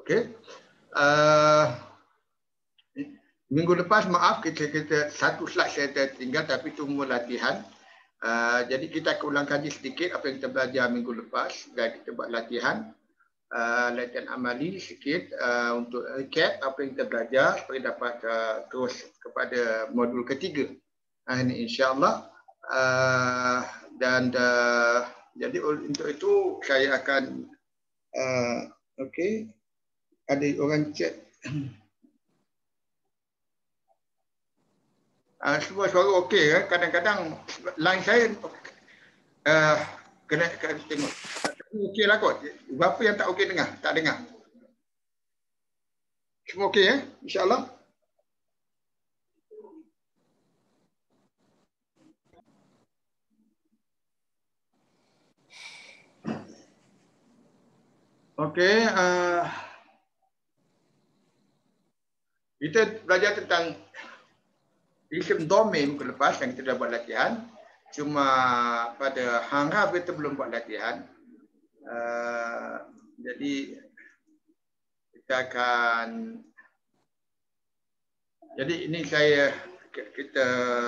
Okey. Minggu lepas maaf kita satu slide saya tertinggal tapi itu mula latihan. Jadi kita akan ulang kaji sedikit apa yang kita belajar minggu lepas dan kita buat latihan. Latihan amali sikit untuk recap apa yang kita belajar supaya dapat terus kepada modul ketiga. Ini insya-Allah. Jadi untuk itu saya akan okey, ada orang chat. Semua suara okey kan? Kadang-kadang line saya kena tengok. Okey lah kot. Berapa yang tak okey dengar? Tak dengar. Semua okey insya-Allah. Okey, kita belajar tentang isim domain minggu lepas yang kita dah buat latihan. Cuma pada haraf kita belum buat latihan. Jadi kita akan, jadi ini kita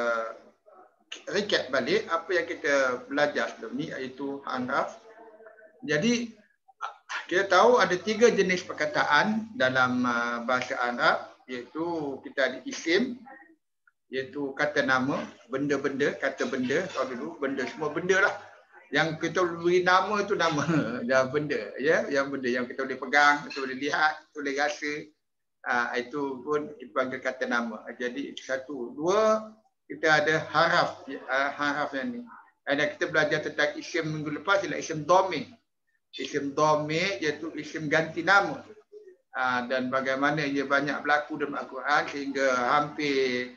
recap balik apa yang kita belajar sebelum ni, iaitu haraf. Jadi kita tahu ada 3 jenis perkataan dalam bahasa Arab, iaitu kita ada isim, iaitu kata nama, benda-benda, kata benda. Kalau dulu benda, semua benda lah. Yang kita beri nama itu nama, dan benda, ya, yang benda yang kita boleh pegang, kita boleh lihat, kita boleh rasa, itu pun dipanggil kata nama. Jadi satu, dua, kita ada haraf, haraf yang ni. Dan kita belajar tentang isim minggu lepas ialah isim dhamir. Isim dhamir iaitu isim ganti nama. Dan bagaimana ia banyak berlaku dalam Al-Quran sehingga hampir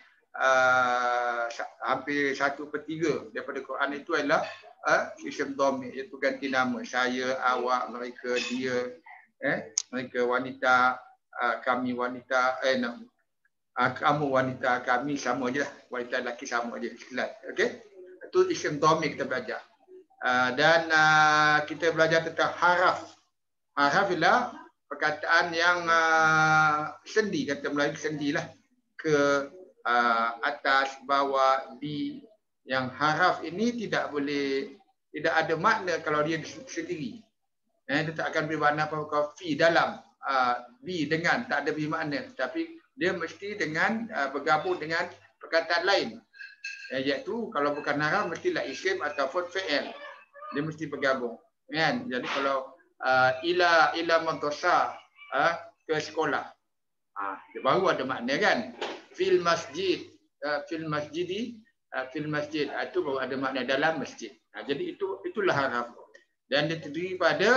1/3 daripada Quran itu adalah isim dhamir, iaitu ganti nama. Saya, awak, mereka, dia, mereka wanita, kami wanita, kamu wanita, kami sama je, wanita lelaki sama je. Okey, itu isim dhamir kita belajar. Dan kita belajar tentang haraf. Haraf ialah perkataan yang sendi, kata Melayu sendilah, ke atas, bawah, di. Yang haraf ini tidak ada makna kalau dia sendiri. Dia tak akan beri makna apa-apa. Fi dalam, bi dengan, tak ada beri makna. Tapi dia mesti dengan bergabung dengan perkataan lain. Iaitu kalau bukan haraf mestilah isim ataupun fi'il. Dia mesti bergabung. Kan? Jadi kalau ila madrasah, ke sekolah. Dia baru ada makna kan. Fil masjid, fil masjidi, fil masjid, itu baru ada makna dalam masjid. Jadi itulah haraf. Dan dia terdiri pada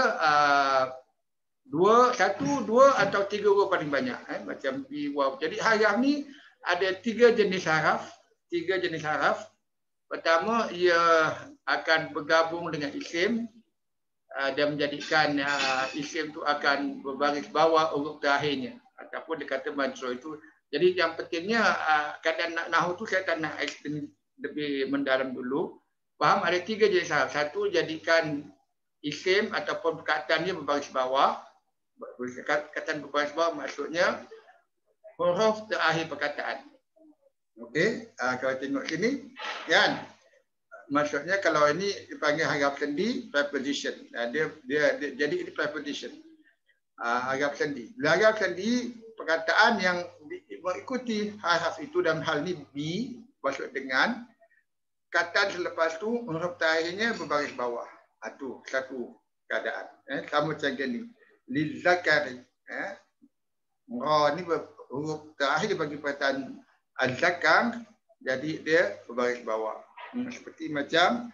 1, 2 atau 3 huruf paling banyak. Macam bi, waw. Jadi haraf ni ada 3 jenis haraf. 3 jenis haraf. Pertama, ia akan bergabung dengan isim dan menjadikan isim itu akan berbaris bawah huruf terakhirnya. Ataupun dia kata majrur itu. Jadi yang pentingnya keadaan nahwu tu saya tak nak explain lebih mendalam dulu. Faham ada 3 jenis haraf. Satu, jadikan isim ataupun perkataannya berbaris bawah. Perkataan berbaris bawah maksudnya huruf terakhir perkataan. Okey, kalau tengok sini kan. Maksudnya kalau ini dipanggil haraf sendi, preposition. Jadi ini preposition. Haraf sendi. Haraf sendi perkataan yang mengikuti haraf itu, dalam hal ini bi, maksud dengan, kataan selepas tu huruf terakhirnya berbaris bawah. Itu satu keadaan. Sama macam ni. Lizakari. Ra ni huruf terakhir bagi perkataan al-zakar, jadi dia berbaris bawah. Seperti macam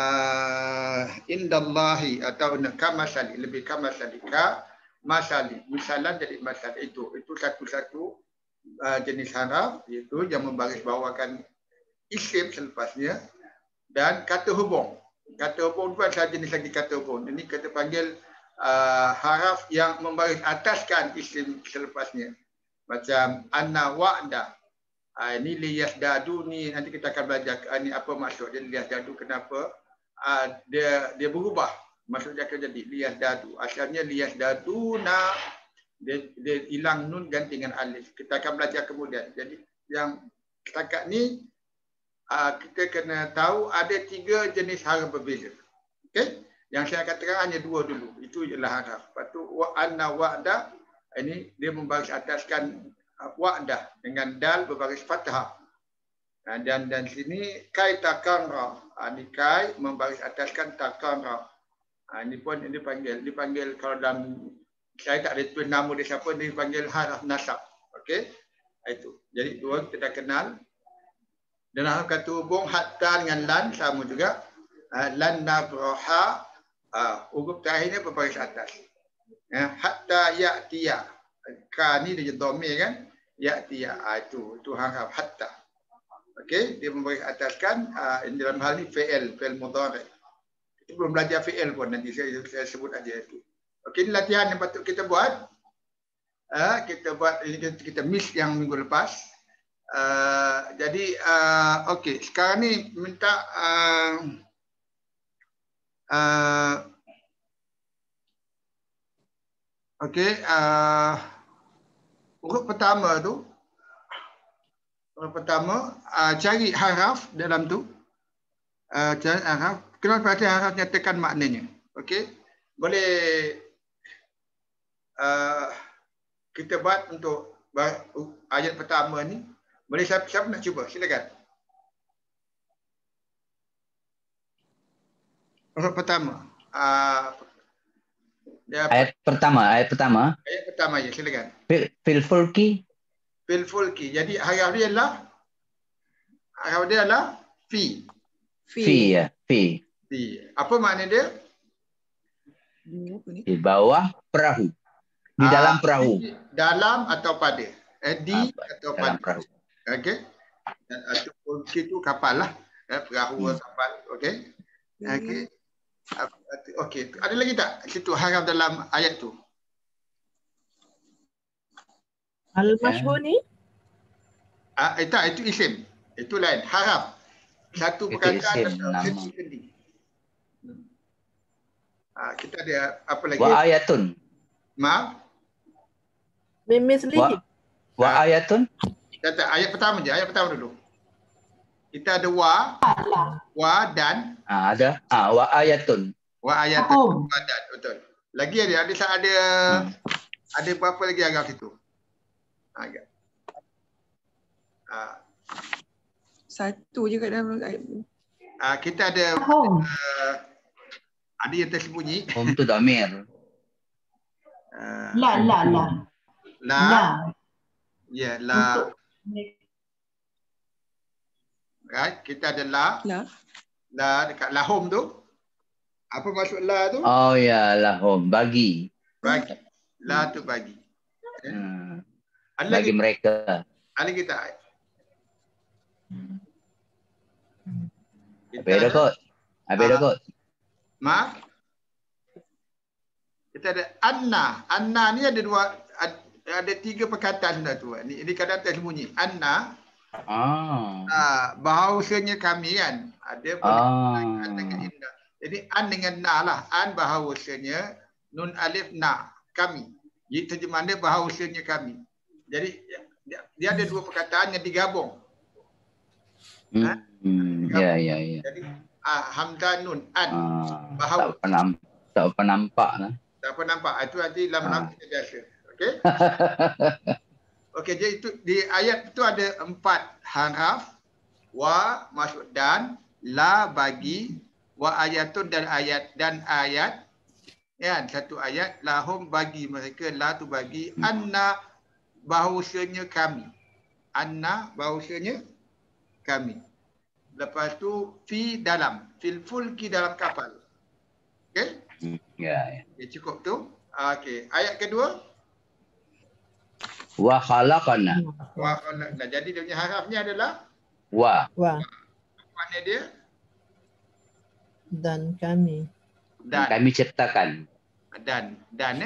indallahi atau kamasali, lebih kamasali, masali, misalan jadi masal. Itu satu-satu jenis haraf, iaitu yang membaris bawahkan isim selepasnya. Dan kata hubung. Kata hubung itu adalah jenis lagi kata hubung. Ini kita panggil haraf yang membaris ataskan isim selepasnya. Macam anna wa'da. Ini liyasdadu ni, nanti kita akan belajar ni apa maksud dia liyasdadu, kenapa dia berubah. Maksudnya akan jadi liyasdadu. Asalnya liyasdaduna, Dia hilang nun ganti dengan alif. Kita akan belajar kemudian. Jadi yang setakat ni kita kena tahu ada 3 jenis haraf berbeza. Okey? Yang saya katakan hanya 2 dulu. Itu ialah haraf. Lepas tu anna wa'da, ini dia membaris ataskan wa'dah dengan dal berbaris fathah. Dan sini kai takanra. Ini kai membaris ataskan takanra. Ini pun dipanggil kalau dalam, saya tak ada tuan nama dia siapa, dia dipanggil haraf nasab. Okey? Itu. Jadi 2 kita dah kenal. Dan haraf kata hubung hatta dengan lan sama juga. Lan nabraha, huruf terakhirnya berbaris atas. Hatta ya'tiya. Ka ni dia dhamir kan? Ya'tiya. Itu haraf hatta. Okey, dia membaris ataskan dalam hal ni fi'il mudhari'. Kita belum belajar fi'il pun, nanti saya sebut aja itu. Okey, ini latihan yang patut kita buat. Kita buat ini, kita miss yang minggu lepas. Jadi okey, sekarang ni minta okey, huruf pertama tu, cari haraf dalam tu. Cari haraf, kena perhati haraf nyatakan maknanya. Okey, boleh kita buat untuk ayat pertama ni. Boleh siapa nak cuba? Silakan. Huruf pertama. Ayat pertama ya, silakan. Fil fulki. Jadi haraf dia adalah fi. Fi. Apa makna dia? Di bawah perahu. Di dalam perahu. Dalam atau pada. Atau dalam pada. perahu. Okey. Dan fulki itu kapal lah. Perahu kapal. Okey. Okey. Ada lagi tak situ haraf dalam ayat tu? Al-mashhur ni? Itu isim. Itu lain. Haraf. Satu perkataan sesi kendi. Kita ada apa lagi? Wa ayatun. Maaf. Mim mislihi. Wa ayatun. Kata ayat pertama je, ayat pertama dulu. Kita ada wa dan Ada wa ayatun. Wa ayatun. Betul. Lagi ada berapa lagi haraf itu? Agak. Satu je kat dalam ayat. Kita ada ada yang tersembunyi. Hum tu dhamir. La. Ya, la. Right, kita ada la. La dekat lahum tu. Apa maksud la tu? Oh ya, lahum, bagi. Bagi. La tu bagi. Bagi mereka. Ada kita. Habis dah kot. Maaf. Kita ada anna. Anna ni ada 3 perkataan dah tu. Ini kadang tersembunyi. Anna. Bahawasanya kami kan. Ada dengan indah. Jadi an dengan na lah. An bahawasanya, nun alif na, kami. Jadi terjemahan dia bahawasanya kami. Jadi dia ada 2 perkataan yang digabung. Ya. Jadi hamzah nun an. Bahawa. Tak pernah nampak lah. Tak pernah nampak. Itu nanti lama-lama kita biasa. Okey. Okey, jadi itu di ayat itu ada 4 haraf. Wa masuk dan, la bagi, wa ayatun dan ayat. Ya, satu ayat lahum bagi mereka, la tu bagi, anna bahawasanya kami. Anna bahawasanya kami. Lepas tu fi dalam, fil fulki dalam kapal. Okey? Ya. Cukup tu. Okey, ayat kedua. Wa khalaqana. Jadi dia punya harafnya adalah wa. Makna dia? Dan kami. Dan kami ciptakan. Dan.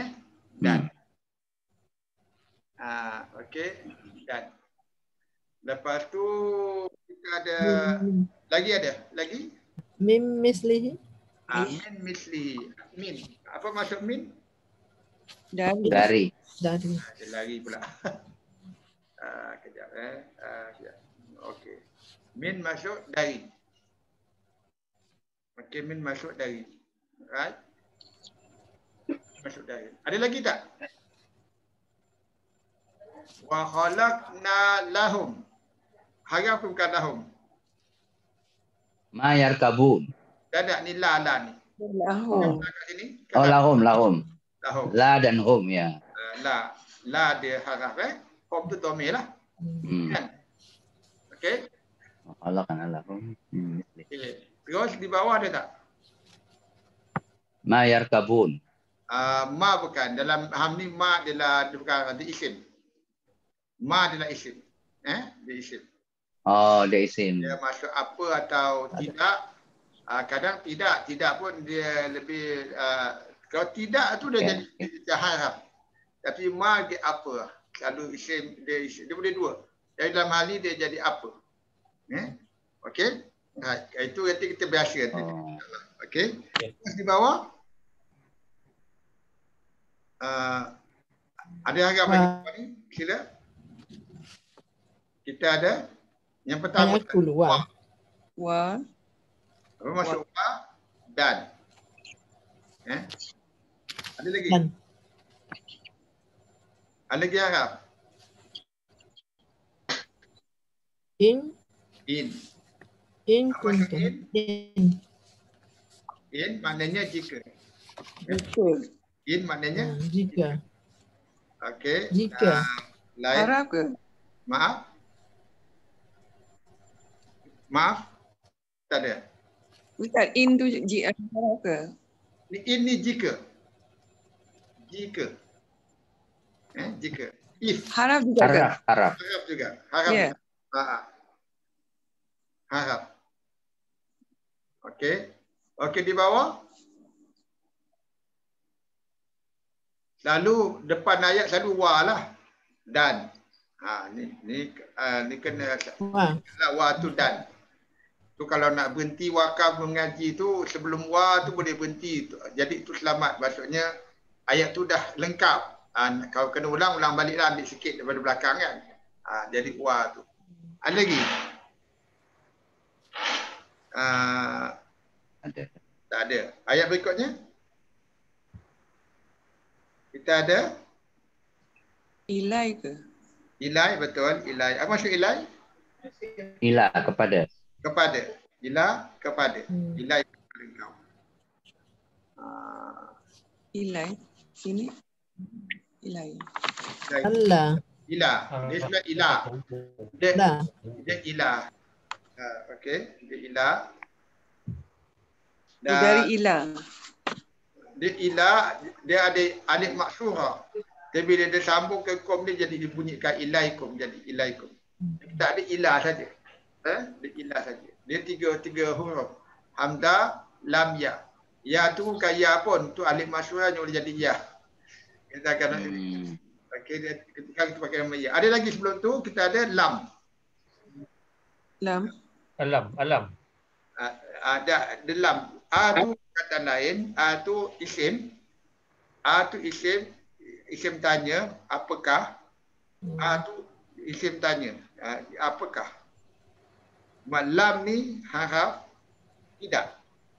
Okey. Dan. Lepas tu kita ada lagi? Mim mislihi. Min mislihi. Min. Apa maksud min? Dari. Dari. Dia lari pula. Kejap kejap. Okey. Min masuk dari. Okey, min masuk dari. Right? Masuk dari. Ada lagi tak? Wa khalaqna lahum. Harap bukan lahum. Ma yarkabun. Tak ada ni la ni. Lahum. Kat sini. Oh, lahum. Lahum. La dan hum, ya. La dia haraf hum tu dhamir lah. Kan? Okey. Khalaqna lahum. Okey. Terus di bawah ada tak? Ma yarkabun. Ma bukan. Dalam ham ni ma adalah bukan di isim. Ma adalah isim. Dia isim. Oh, dia isim. Dia masuk apa atau tidak. Kadang tidak pun dia lebih kalau tidak tu dia jadi haraf. Tapi ma dia apa? Selalu isim dia boleh dua. Jadi dalam hal ni dia jadi apa? Okey. Itu nanti kita biasa nanti. Okey. Terus di bawah ada harap lagi ni? Sila. Kita ada yang pertama Wa. Wa. Apa masuk wa dan. Ada lagi? Dan. Ada lagi harap? In. In. In Apa maksud kuntum. in? In maknanya jika. Betul. In maknanya Jika. okey. Jika. Lain. Harap ke? Maaf. Maaf. Tak ada. Ustaz, in tu harap ke? In ni jika. Jika. Jika. If. Harap juga ke? Harap. Harap juga. Harap. Ya. Harap. Okey. Okey, di bawah. Lalu depan ayat selalu wa lah. Dan. Ni kena wa tu dan. Tu kalau nak berhenti wakaf mengaji tu sebelum wa tu boleh berhenti. Jadi tu selamat. Maksudnya ayat tu dah lengkap. Kalau kena ulang baliklah, ambil sikit daripada belakang kan. Jadi wa tu. Ada lagi? Ada. Tak ada. Ayat berikutnya. Kita ada Ilai ke? ilai, betul. Ilai. Apa maksud ilai? Ila kepada. Kepada. Ila kepada. Ilai kepada engkau. Ilai. Sini. Ilai. Allah. Ila. Dia sebenarnya ila. Dia ila. Okey. Dia ila. Dari ila. Dia ila, dia ada alif maksurah. Tapi bila dia sambung ke kom dia jadi dibunyikan ilaikum, jadi ilaikum. Tak ada ilah saja. Dia ilah saja. Dia tiga huruf. Hamzah, lam, ya. Ya tu bukan ya pun, tu alif maksurah boleh jadi ya. Kita akan okey, ketika kita pakai nama ya. Ada lagi sebelum tu kita ada lam. Lam. Alam. Ada lam. A tu kata lain, A tu isim. A tu isim tanya, apakah? A tu isim tanya, apakah? Lam ni haraf tidak.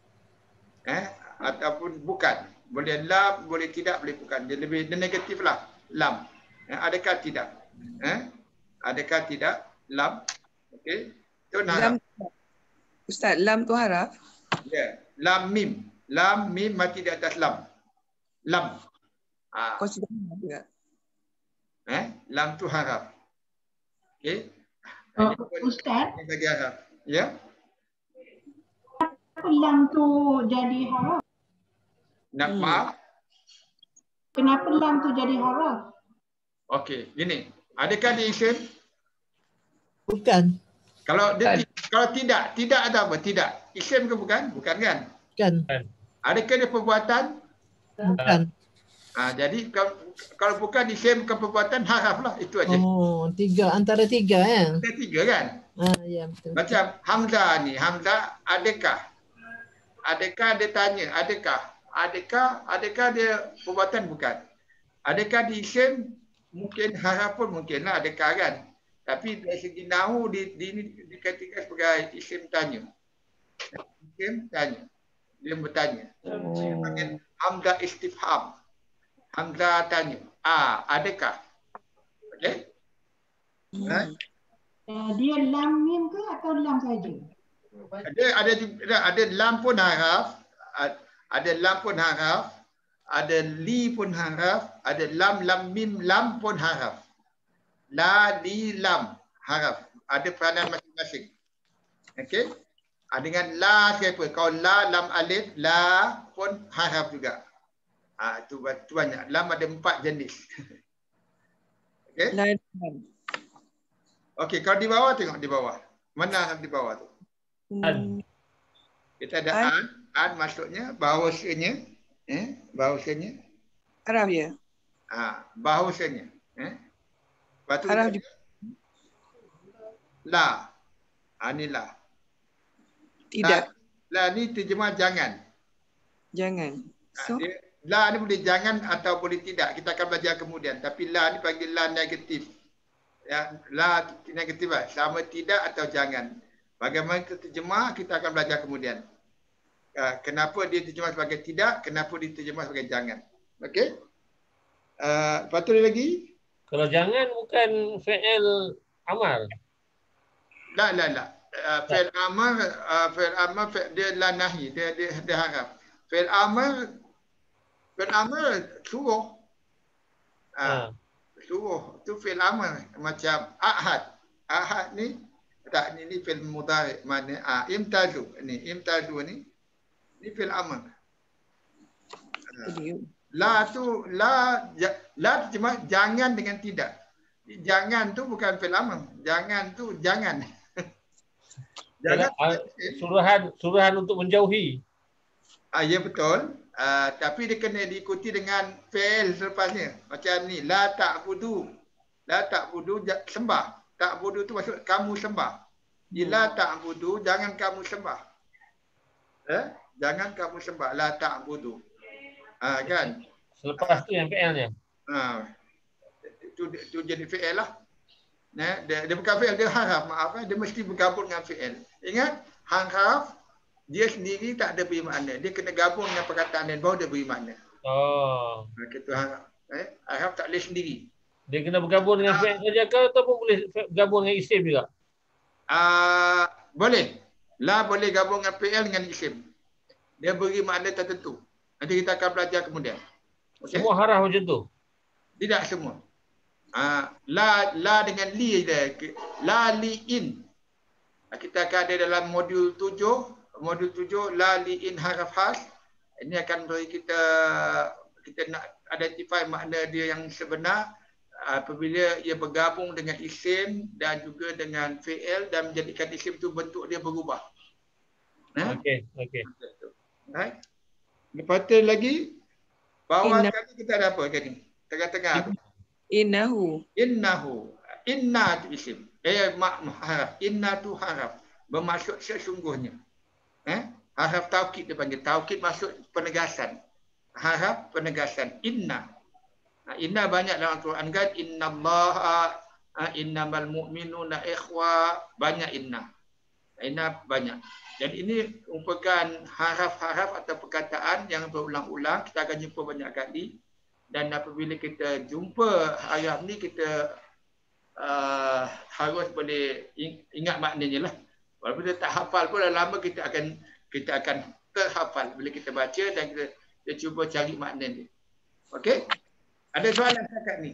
Ataupun bukan. Boleh lam, boleh tidak, boleh bukan. Dia lebih negatif lah. Lam. Adakah tidak? Adakah tidak? Lam. Okey. Itu haraf. Ustaz, lam tu haraf? Ya. Lam mim. Lam mim mati di atas lam. Lam. Consider juga. Lam tu haraf. Okey. Ustaz, Bagi haraf. Ya. lam tu jadi haraf? Nak maaf. Kenapa lam tu jadi haraf? Okey, gini. Adakah dia isim? Bukan. Kalau dia kalau tidak ada apa? Tidak. Isim ke bukan? Bukan kan? Bukan. Adakah dia perbuatan? Bukan. Jadi kalau bukan isim, bukan perbuatan, haraf lah. Itu aja. Oh, antara tiga ya. Ada tiga kan? Ya betul. Macam Hamzah ni. Hamzah adakah? Adakah dia tanya? Adakah? Adakah dia perbuatan? Bukan. Adakah di isim mungkin haraf pun mungkinlah ada kan. Tapi dari segi nahu dikatakan sebagai isim tanya. Isim tanya. Dia bertanya. Dia panggil hamzah istifham. Hamzah tanya. Adakah? Okey? Dia lam mim ke atau lam saja? Ada lam pun haraf, ada lam pun haraf, ada li pun haraf, ada lam mim lam pun haraf. La, li, lam haraf. Ada peranan masing-masing. Okey? Dengan la siapa? Kalau la, lam alif, la pun haraf juga. Itu banyak. Lam ada 4 jenis. Okey? Okey, kalau di bawah tengok di bawah. Mana di bawah tu? Kita ada an maksudnya bahawasanya, bahawasanya. Arab ya. Bahawasanya. Lepas tu Arab la. Ni la. Tidak. La ni terjemah jangan. Jangan. So, la ni boleh jangan atau boleh tidak. Kita akan belajar kemudian. Tapi la ni panggil la negatif. Ya, la negatif lah. Sama tidak atau jangan. Bagaimana kita terjemah, kita akan belajar kemudian. Kenapa dia terjemah sebagai tidak, kenapa dia terjemah sebagai jangan. Okey? Lepas tu lagi? Kalau jangan bukan fi'il amar. La. Fi'il amar, dia la nahi, dia harap. Fi'il amar suruh. Suruh. Itu fi'il amar. Macam ahad. Ahad ni, tak, ni fi'il mudhari. Mana? Imtazu. Imtazu ni fi'il amar. La tu, la terjemah jangan dengan tidak. Jangan tu bukan fi'il amar. Jangan tu jangan. Jangan. Suruhan untuk menjauhi. Ya betul. Tapi dia kena diikuti dengan fi'il selepasnya. Macam ni, la ta'budu. La ta'budu sembah. Ta'budu tu maksud kamu sembah. La ta'budu, jangan kamu sembah. Jangan kamu sembah. La ta'budu. Kan? Selepas tu yang fi'ilnya. Itu jadi fi'il lah. Dia bukan fi'il, dia haraf. Maaf, dia mesti bergabung dengan fi'il. Ingat, haraf dia sendiri tak ada beri makna. Dia kena gabung dengan perkataan lain baru dia beri makna. Itu haraf. Haraf tak boleh sendiri. Dia kena bergabung dengan fi'il saja ke ataupun boleh bergabung dengan isim juga? Boleh. La boleh gabung dengan fi'il dengan isim. Dia beri makna tertentu. Nanti kita akan belajar kemudian. Okay? Semua haraf macam tu? Tidak semua. La dengan li dia. La li in. Kita akan ada dalam modul 7. Modul 7 la li in haraf khas. Ini akan beri kita nak identify makna dia yang sebenar apabila ia bergabung dengan isim dan juga dengan fi'il dan menjadikan isim tu bentuk dia berubah. Okey. Right? Lepas tu lagi bawah sekali kita ada apa tadi? Tengah-tengah. Innahu. Inna tu isim. Haraf. Inna tu haraf. Bermaksud sesungguhnya. Haraf taukid dia panggil. Taukid maksud penegasan. Haraf penegasan. Inna. Inna banyak dalam Al-Quran kan. Innallaha innamal mu'minuna ikhwa. Banyak inna. Inna banyak. Dan ini merupakan haraf-haraf atau perkataan yang berulang-ulang. Kita akan jumpa banyak kali. Dan apabila kita jumpa haraf ni, kita harus boleh ingat maknanya lah. Walaupun kita tak hafal pun lama kita akan terhafal bila kita baca dan kita cuba cari makna dia. Okey? Ada soalan setakat ni?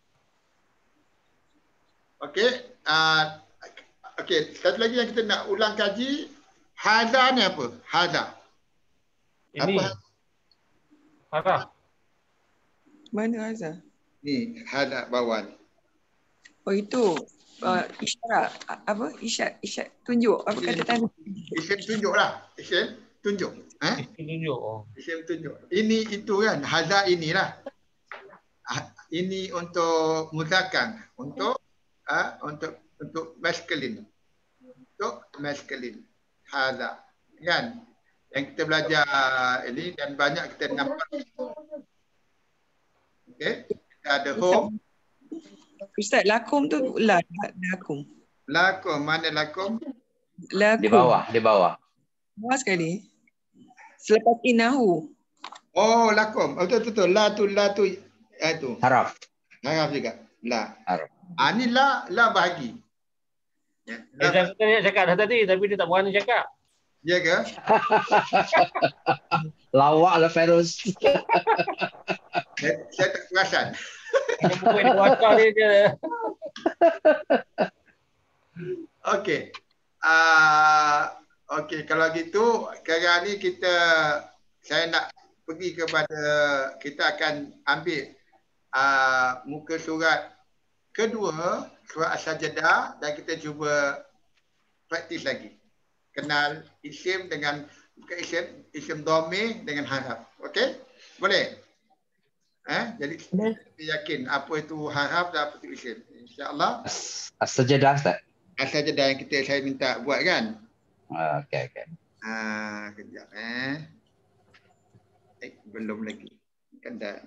Okey. Okey, satu lagi yang kita nak ulang kaji, hadha ni apa? Hadha. Ini. Apa? Haraf. Mana Azhar? Ni, hadha bawah ni. Oh itu isyarat. Apa? Isyarat tunjuk. Apa kata tadi? Isim tunjuk lah. Isim tunjuk. Tunjuk. Isim tunjuk. Ini itu kan. Hadha inilah. Ini untuk muzakkar. Untuk maskulin. Untuk maskulin. Hadha. Kan? Yang kita belajar ini dan banyak kita nampak. Okey. Kita ada hum. Ustaz, lakum tu lakum. Lakum. Mana lakum? Lakum. Di bawah, di bawah. Bawah sekali. Selepas inahu. Oh, lakum. Oh, betul. La tu. Itu. Haraf. Haraf juga. La. Haraf. Ni la bahagi. Ya, Saya nak cakap dah tadi tapi dia tak berani cakap. ya ke? Lawak lah Feroz. Saya tak perasan. Buku di kuasa dia. Okey. Okey, kalau gitu sekarang ni saya nak pergi kepada, kita akan ambil muka surat kedua, surat As-Sajdah, dan kita cuba praktis lagi. Kenal isim dengan, bukan isim dhamir dengan haraf. Okey? Boleh? Jadi Boleh. kita yakin apa itu haraf dan apa itu isim. InsyaAllah. As-Sajdah Ustaz. As-Sajdah yang saya minta buat kan? Okey. Kejap belum lagi. Kan dah.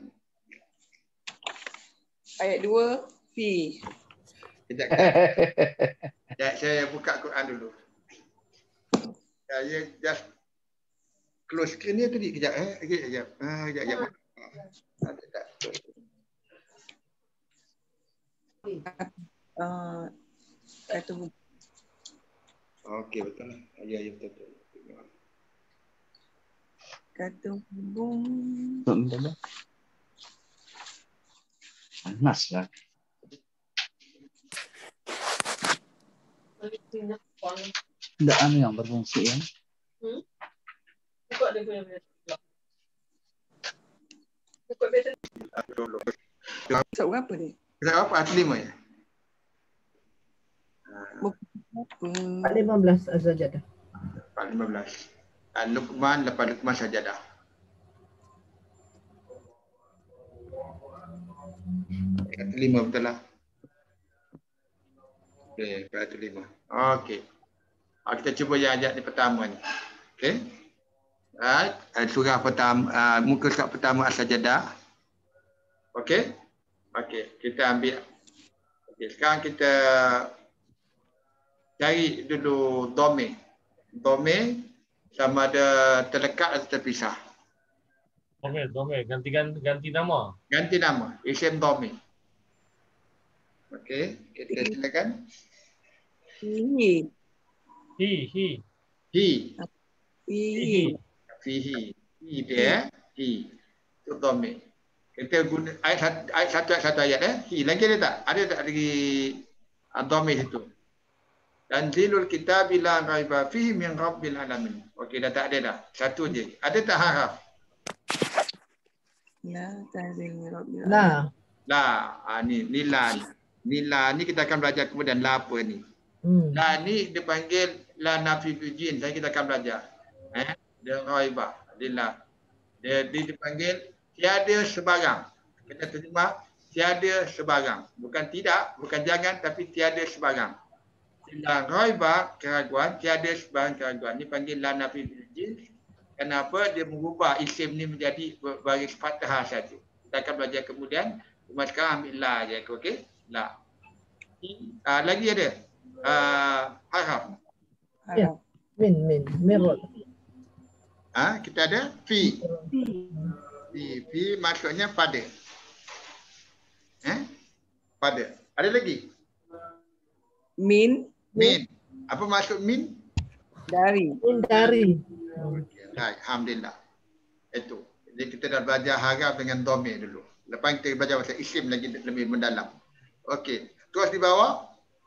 Ayat 2. Fi. Kejap. Saya buka Quran dulu. Saya just close screen ni tadi. Kejap. Kejap. Ada tak? Kata Okey, betul lah. Ya, betul. kata hubung. Panas lah. Tidak anu yang berfungsi ya. Surat berapa ni? Surat apa? Ayat 5 ya? Berapa? 15 Az-Sajdah. 15. Luqman, lepas Luqman Sajadah. Ayat 5 betul lah. Okey, ayat 5. Okey. Kita cuba yang ayat ni pertama ni. Okey. Right. Surah pertama, muka surat pertama As-Sajdah. Okey. Okey, kita ambil. Okey, sekarang kita cari dulu dhamir. Dhamir sama ada terdekat atau terpisah. Dhamir. Ganti nama. Ganti nama. Isim dhamir. Okey, kita silakan. Hi. Hi. Fihi. Hi dia. Hi. Itu dhamir. Kita guna ayat satu ayat Hi. Lagi ada tak? Ada tak lagi dhamir situ? Tanzilul kitab la raiba fihi min rabbil alamin. Okey, dah tak ada dah. Satu je. Ada tak haraf? La tanzil min rabbil La. Ni la. Ni la ni kita akan belajar kemudian la apa ni. La ni dipanggil la nafi fil jin. Saya kita akan belajar. Dia raiba. Dia dipanggil tiada sebarang. Kita terjemah tiada sebarang. Bukan tidak, bukan jangan, tapi tiada sebarang. La raiba, keraguan, tiada sebarang keraguan. Ini panggil la nafi fil jins. Kenapa dia mengubah isim ni menjadi baris fathah saja. Kita akan belajar kemudian. Cuma sekarang ambil la je. Okey? La. Lagi ada haraf. Ya. Min. Mirror. Kita ada fi. Fi maksudnya pada. Pada. Ada lagi? Min. Apa maksud min? Dari. Min dari. Baik, alhamdulillah. Itu. Jadi kita dah belajar haraf dengan dhamir dulu. Lepas kita belajar pasal isim lagi lebih mendalam. Okey. Terus di bawah.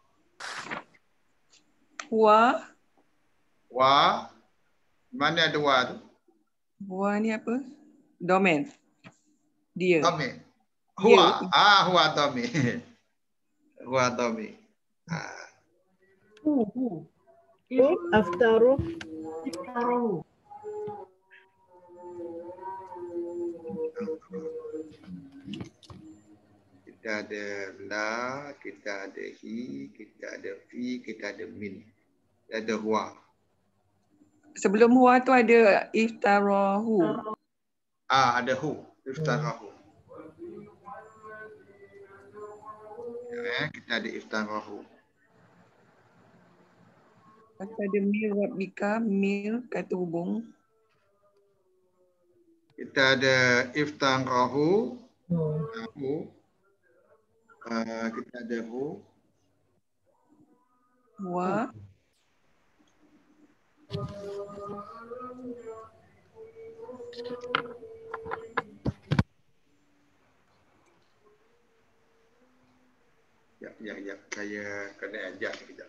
Wa. Mana ada wa tu? Wa ni apa? Domain. Dia. Dhamir. Huwa. Huwa dhamir. Huwa dhamir. Aftaru. Kita ada la, kita ada hi, kita ada fi, kita ada min. Kita ada huwa. Sebelum huwa tu ada iftarahu. Ada hu. Iftarahu. Kita ada iftarahu. Ada mil rabbika, mil kata hubung. Kita ada iftarahu. Hmm. Hu. Kita ada hu. Wa. Ya. Saya kena adjust sekejap.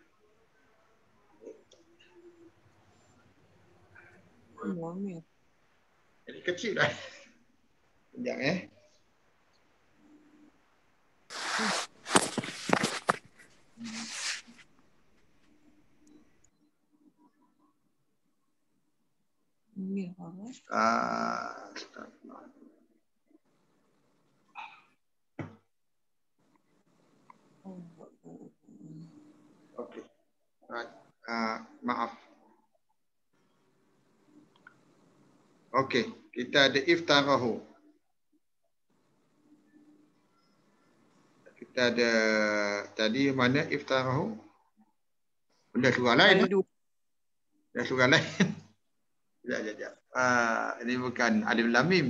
Mil. Jadi kecil lah. Sekejap Mil. Astagfirullah. Okey. Maaf. Okey, kita ada iftarahu. Kita ada tadi mana iftarahu? Benda surah lain. Benda surah lain. Sekejap. Ini bukan alif lam mim.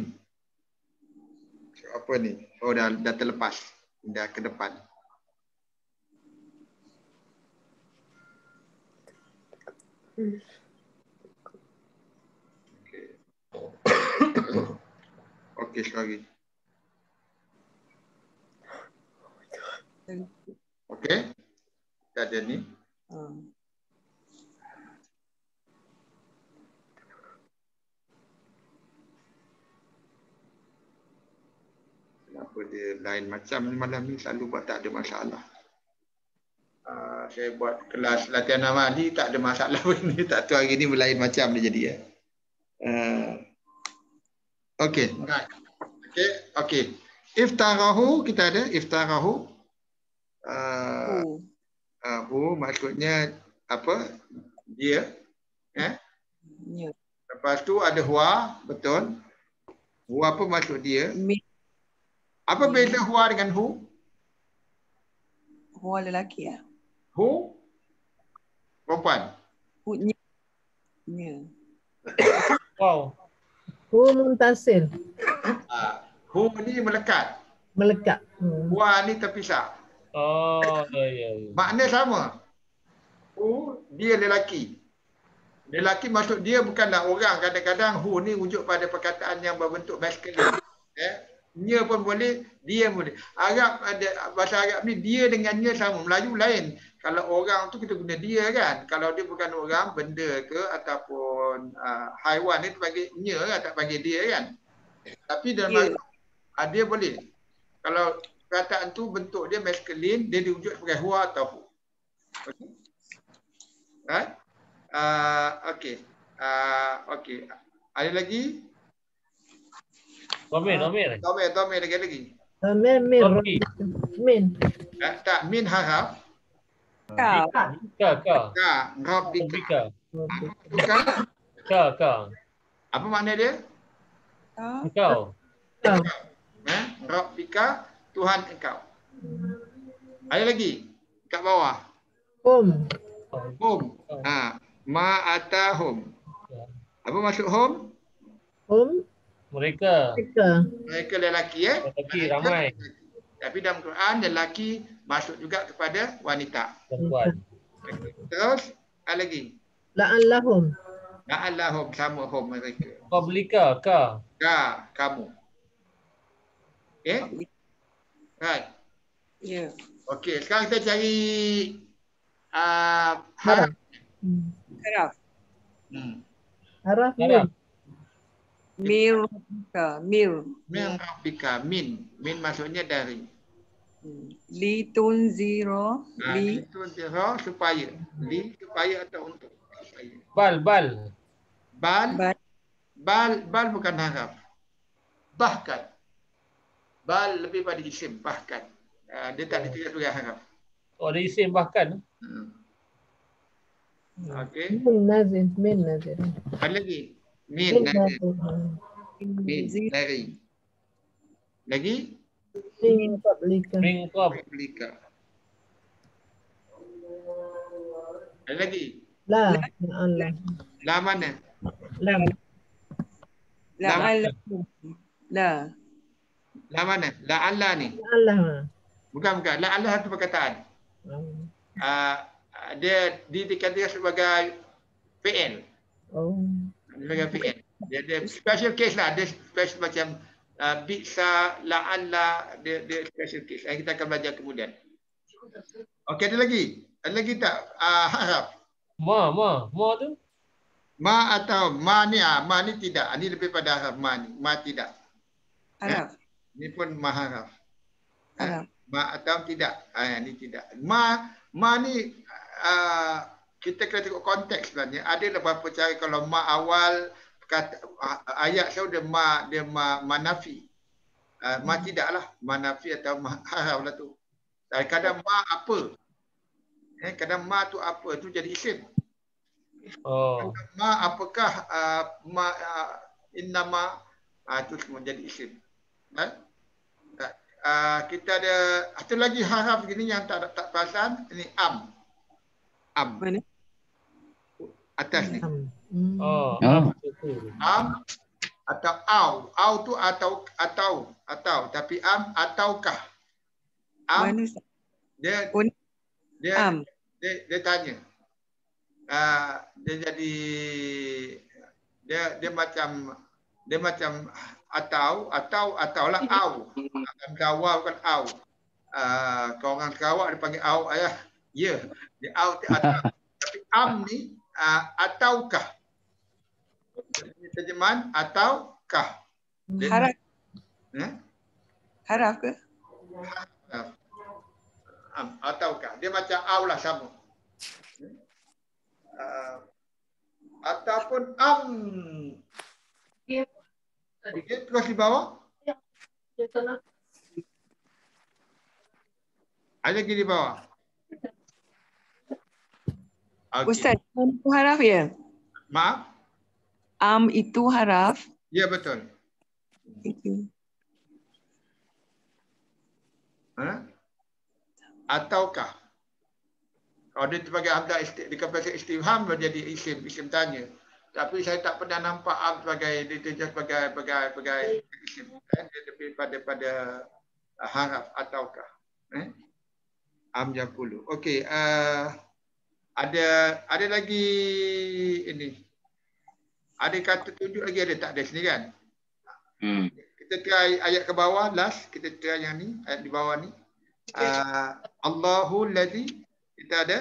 Apa ni? Oh, dah terlepas. Dah ke depan. Okey, sekali. Okey. Kita ada ni. Kenapa dia lain macam malam ni, selalu buat tak ada masalah. Saya buat kelas latihan amali tak ada masalah ini. Tak tahu hari ni berlain macam dia jadi ya. Okey. Okey. Iftarahu, kita ada iftarahu. Hu maksudnya apa? Dia. Ya. Lepas tu ada huwa, betul. Huwa apa maksud dia? Apa beza huwa dengan hu? Huwa lelaki ya. Hu perempuan. Ya. Wow. Hu muntasil. Hu ni melekat. Melekat. Huwa ni terpisah. Oh, ya. Makna sama. Hu dia lelaki. Lelaki maksud dia bukanlah orang. Kadang-kadang hu ni rujuk pada perkataan yang berbentuk maskulin. Nya pun boleh, dia boleh. Arab ada bahasa Arab ni dia dengan nya sama. Melayu lain. Kalau orang tu kita guna dia kan. Kalau dia bukan orang, benda ke ataupun haiwan ni panggil nya kan, tak panggil dia kan. Tapi dalam dia boleh. Kalau perkataan tu bentuk dia maskulin, dia diwujud sebagai huwa atau hu. Okey. Right? Okey. Okey. Ada lagi? Domir. Domir lagi. Min. Tak, min haraf. Ka. Rabbika. Ka. Ka. Apa makna dia? Engkau. Rabbika, Tuhan engkau. Ada lagi kat bawah. Hum. Ma atahum. Apa maksud hum? Hum. Mereka. Mereka lelaki Lelaki ramai. Tapi dalam Quran lelaki masuk juga kepada wanita. Perempuan. Terus ada lagi. La'allahum. La'allahum, sama hum mereka. Qablika. Ka. Kamu. Okay? Right. Ya. Okey, sekarang kita cari haraf. Haraf. Haraf min. Mil rabbika. Mil. Min rabbika. Min maksudnya dari. Li tunzira. Li. Itu zira supaya. Li supaya atau untuk. Bal. Bal bukan haraf. Bahkan. Bal lebih pada isim. Bahkan. Dia tak ditulis sebagai haraf. Oh, ada isim bahkan. Okey. Min nazil. Ada lagi. Min dari. Lagi? Min qablika. Min qab. Qablika. Ada lagi. La. La'allah. La mana? Lam. La'allahum. La. La mana? La'alla ni. La'allah. Bukan. La'alla itu perkataan. Dia dikatakan sebagai fi'il. Oh. Sebagai fi'il. Dia special case lah. Dia special macam bisa, la'alla, dia special case. Yang kita akan belajar kemudian. Okey, ada lagi? Ada lagi tak haraf? Ma tu. Ma atau ma ni tidak. Ini lebih pada haraf ma ni. Ma tidak. Haraf. Ini pun ma haraf. Haraf. Ma atau tidak. Ini tidak. Ma ni kita kena tengok konteks sebenarnya. Ada beberapa cara kalau ma awal kata ayat saya dia ma nafi. Ma tidaklah, ma nafi atau ma haraf lah tu. Kadang ma apa? Kadang ma tu apa tu jadi isim. Oh. Ma apakah ma innama itu semua jadi isim. Kita ada satu lagi haraf gini yang tak perasan, ini am. Mana? Atas ni. Oh. Am atau au. Au tu atau tapi am ataukah. Am Mana? dia Am. dia tanya. Dia jadi dia macam ataulah au. Kan waw kan au. Kalau orang Sarawak dia panggil au ayah. Ya, dia au atau. Tapi am ni ataukah. Ini terjemahan ataukah. Haraf. Haraf ke? Ataukah. Dia macam au lah sama. Ataupun dia terus di bawah. Ada lagi di bawah. Okay. Ustaz, am itu haraf ya? Maaf? Am itu haraf. Ya, betul. Itu. Ataukah. Kalau dia sebagai hamzah di kapasitas istifham menjadi isim tanya. Tapi saya tak pernah nampak am sebagai isim. Dia lebih pada haraf ataukah. Am yaqulu. Okey, ada lagi ini. Ada kata tunjuk lagi ada tak ada sini kan? Kita try ayat ke bawah last, kita try yang ni, ayat di bawah ni. Allahu ladzi kita ada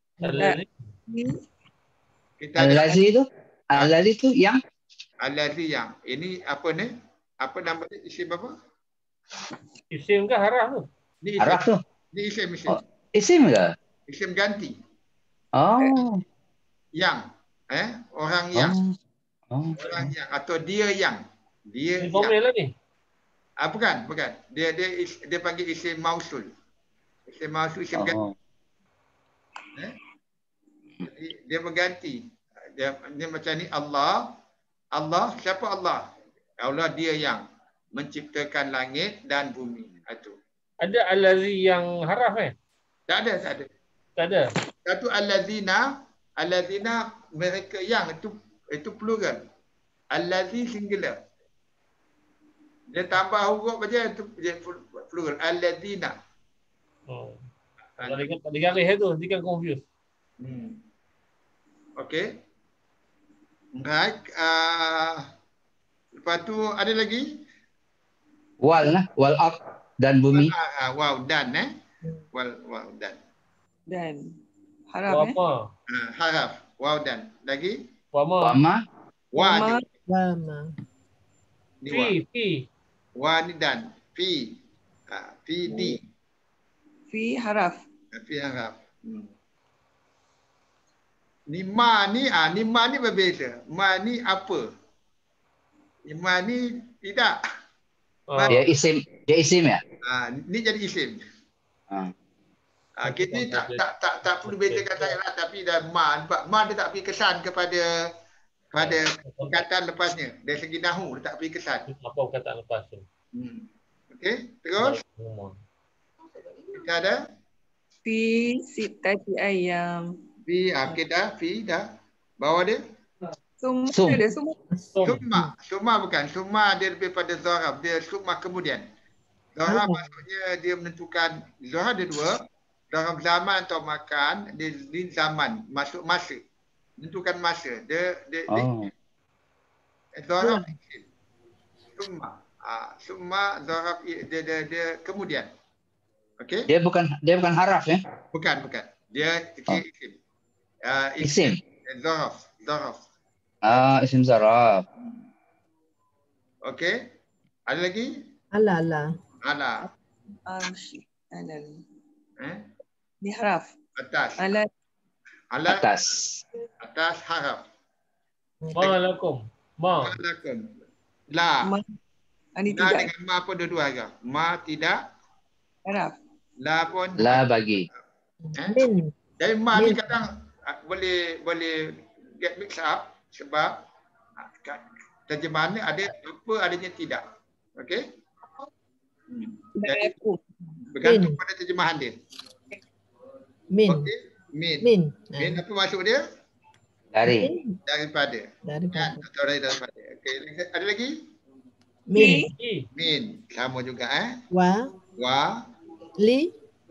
Al-Lazi tu? Al-Lazi tu yang? Al-Lazi yang. Ini apa ni? Apa nama dia? Isim apa? Isim ke haraf tu? Ni isim. Haraf tu? Ni isim. Oh, isim ke? Isim ganti. Oh. Yang. Orang yang. Oh. Orang yang. Atau dia yang. Dia Ini yang. formel lah ni. Bukan. Dia panggil isim mausul. Isim mausul, isim ganti. Jadi dia mengganti. Dia macam ni Allah. Siapa Allah? Allah dia yang menciptakan langit dan bumi. Itu. Ada al-lazi yang haraf Tak ada. Tak ada. Satu allazina mereka yang itu plural. Allazi singular. Dia tambah huruf aja itu plural. Allazina. Oh. Kalau ingat tak digaris tu, nanti kan confuse. Okey. Baik. Lepas tu ada lagi? Wal ard dan bumi. Wow, dan Wal dan. Dan. Haraf Wama. Haraf. Wow dan. Lagi? Wama. Wa. Lama. Fi. Wa ni dan. Fi. Fi di. Fi haraf. Fi haraf. Ni ma ni berbeza. Ma ni apa? Ma ni tidak. Dia isim ya? Ni jadi isim. Kita tak perlu bezakan sangatlah, tapi dah ma dia tak beri kesan kepada perkataan lepasnya. Dari segi nahu dia tak beri kesan. Apa perkataan lepas tu? Okey, terus kita ada Fi sitati ayam. Fi, okey dah. Fi dah. Bawah dia. Semua Sum. ada semua. Summa. Summa bukan. Summa dia lebih pada zaraf. Dia summa kemudian. Zaraf Allah. maksudnya dia menentukan. Zaraf ada dua. Zaraf zaman atau makan. Dia di zaman. Masuk masa. Menentukan masa. Dia Oh. zaraf isim. Summa. Summa zaraf dia kemudian. Okey? Dia bukan haraf ya. Bukan. Dia isim. Isim. Zaraf. Isim zaraf. Okey? Ada lagi? Allah. Ala. Shit. Alal. Ni Haraf. atas. Alal. Ala Atas. atas haraf. Ma'alakum. Ma. Lakum. La. Ma. Ini La tidak dengan ma pun dua-dua haraf. Ma tidak. haraf. La pun. La bagi. Min. Jadi ma ni Min. kadang boleh get mix up sebab terjemahannya ada apa adanya tidak. Okey? Jadi Lakum. bergantung Min. pada terjemahan dia. Min. Okey? Min. Min. Min apa maksud dia? Dari. Min. Daripada. Daripada. Atau daripada. Okey, ada lagi? Min. I. Min. Sama juga Wa. Wa Li.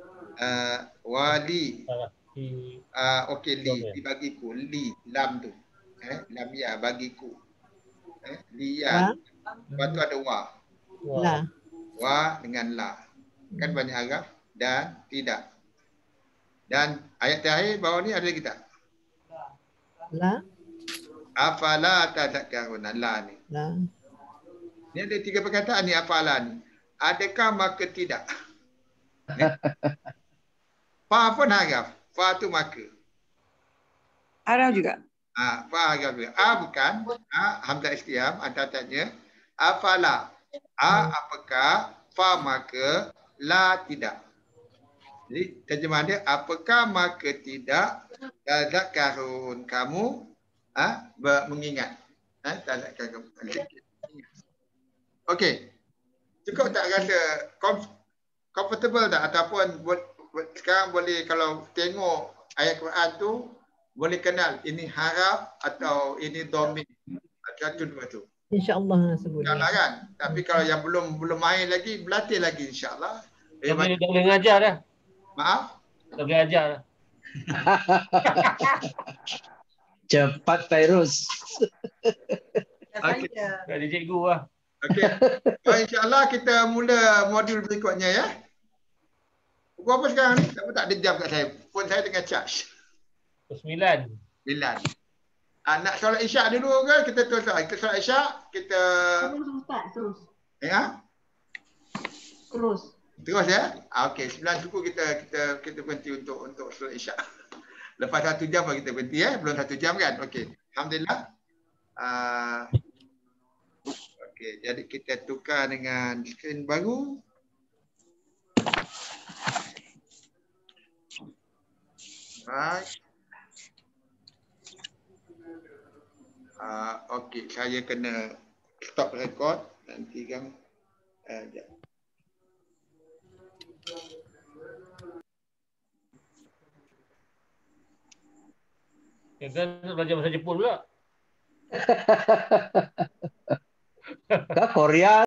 wali. Salah. I. Okey li Okey. dibagiku. Li lam tu. Lam ya bagiku. Li Wa. ya. Lepas tu ada wa. Wah. La. Wa dengan la. Kan banyak haraf dan tidak. Dan ayat terakhir bawah ni ada lagi tak? La. Afala tadhakkaruna la ni. La. Ni ada 3 perkataan ni afala ni. Adakah maka tidak? Fa pun haraf. Fa tu maka. Haraf juga. Fa haraf juga. Bukan. Hamzah istifham anta tanya. Afala. Apakah? Fa maka. La tidak. Jadi terjemahan dia apakah maka tidak tadhakkarun kamu mengingat. Tadhakkarun. Okey. Cukup tak rasa comfortable tak ataupun sekarang boleh kalau tengok ayat Quran tu boleh kenal ini haraf atau ini dhamir. Satu dua tu. InsyaAllah sebut. InsyaAllah kan. Tapi kalau yang belum main lagi berlatih lagi insyaAllah. Dah boleh ngajar dah. Maaf. Dah boleh ajar dah. Cepat Fairuz. Okey. Dah ada cikgu lah. Okey. InsyaAllah kita mula modul berikutnya ya. Pukul apa sekarang ni? Tak ada jam kat saya. Phone saya tengah charge. Pukul 9. 9. Nak solat isyak dulu ke? Kita terus kita solat isyak, kita Terus Ustaz, terus. Terus ya. Okey, 9 suku kita berhenti untuk solat isyak. Lepas 1 jam baru kita berhenti ya. Belum 1 jam kan? Okey. Alhamdulillah. Okey, jadi kita tukar dengan skrin baru. Right. Okey, saya kena stop record nanti kan. Sekejap. Ya kan belajar bahasa Jepun pula. Ke Korea